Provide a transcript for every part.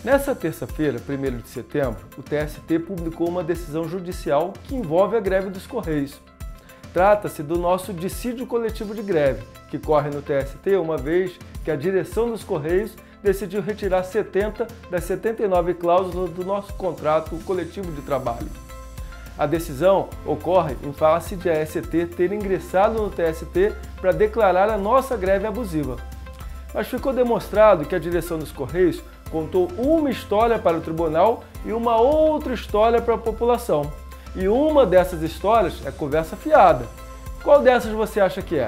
Nessa terça-feira, 1º de setembro, o TST publicou uma decisão judicial que envolve a greve dos Correios. Trata-se do nosso dissídio coletivo de greve, que corre no TST uma vez que a direção dos Correios decidiu retirar 70 das 79 cláusulas do nosso contrato coletivo de trabalho. A decisão ocorre em face de a AST ter ingressado no TST para declarar a nossa greve abusiva. Mas ficou demonstrado que a direção dos Correios contou uma história para o tribunal e uma outra história para a população. E uma dessas histórias é conversa fiada. Qual dessas você acha que é?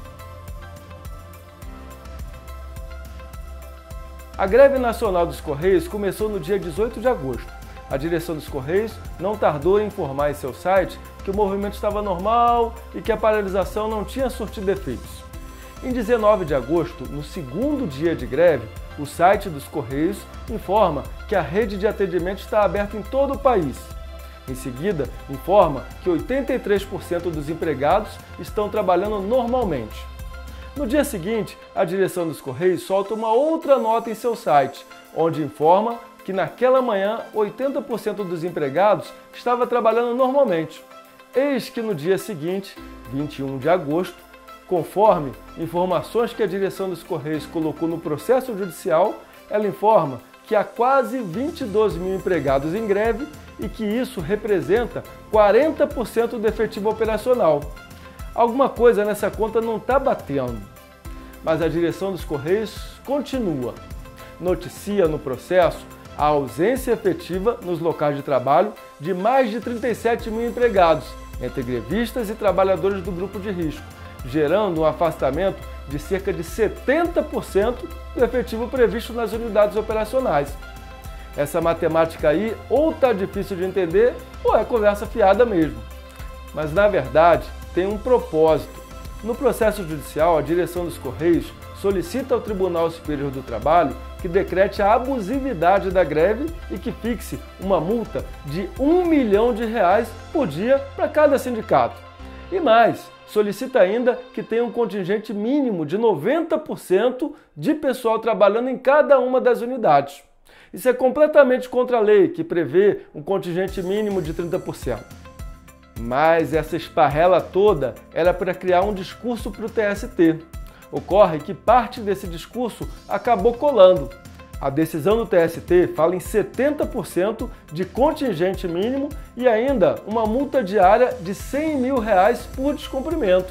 A greve nacional dos Correios começou no dia 18 de agosto. A direção dos Correios não tardou em informar em seu site que o movimento estava normal e que a paralisação não tinha surtido efeitos. Em 19 de agosto, no segundo dia de greve, o site dos Correios informa que a rede de atendimento está aberta em todo o país. Em seguida, informa que 83% dos empregados estão trabalhando normalmente. No dia seguinte, a direção dos Correios solta uma outra nota em seu site, onde informa que naquela manhã 80% dos empregados estava trabalhando normalmente. Eis que no dia seguinte, 21 de agosto, conforme informações que a direção dos Correios colocou no processo judicial, ela informa que há quase 22 mil empregados em greve e que isso representa 40% do efetivo operacional. Alguma coisa nessa conta não está batendo, mas a direção dos Correios continua. Noticia no processo a ausência efetiva nos locais de trabalho de mais de 37 mil empregados, entre grevistas e trabalhadores do grupo de risco, gerando um afastamento de cerca de 70% do efetivo previsto nas unidades operacionais. Essa matemática aí ou está difícil de entender ou é conversa fiada mesmo. Mas na verdade tem um propósito. No processo judicial, a direção dos Correios solicita ao Tribunal Superior do Trabalho que decrete a abusividade da greve e que fixe uma multa de R$1 milhão por dia para cada sindicato. E mais, solicita ainda que tenha um contingente mínimo de 90% de pessoal trabalhando em cada uma das unidades. Isso é completamente contra a lei, que prevê um contingente mínimo de 30%. Mas essa esparrela toda era para criar um discurso para o TST. Ocorre que parte desse discurso acabou colando. A decisão do TST fala em 70% de contingente mínimo e ainda uma multa diária de R$100 mil por descumprimento.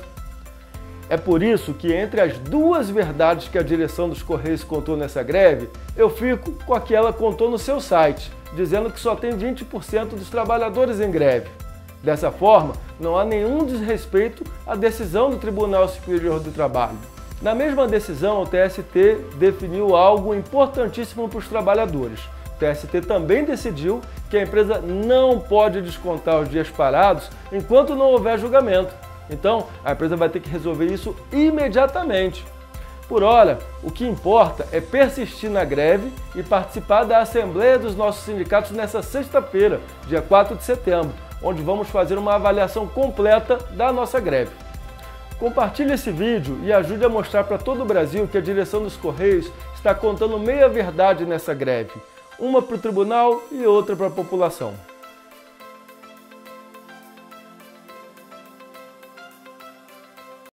É por isso que entre as duas verdades que a direção dos Correios contou nessa greve, eu fico com a que ela contou no seu site, dizendo que só tem 20% dos trabalhadores em greve. Dessa forma, não há nenhum desrespeito à decisão do Tribunal Superior do Trabalho. Na mesma decisão, o TST definiu algo importantíssimo para os trabalhadores. O TST também decidiu que a empresa não pode descontar os dias parados enquanto não houver julgamento. Então, a empresa vai ter que resolver isso imediatamente. Por hora, o que importa é persistir na greve e participar da Assembleia dos nossos sindicatos nesta sexta-feira, dia 4 de setembro, onde vamos fazer uma avaliação completa da nossa greve. Compartilhe esse vídeo e ajude a mostrar para todo o Brasil que a direção dos Correios está contando meia verdade nessa greve, uma para o tribunal e outra para a população.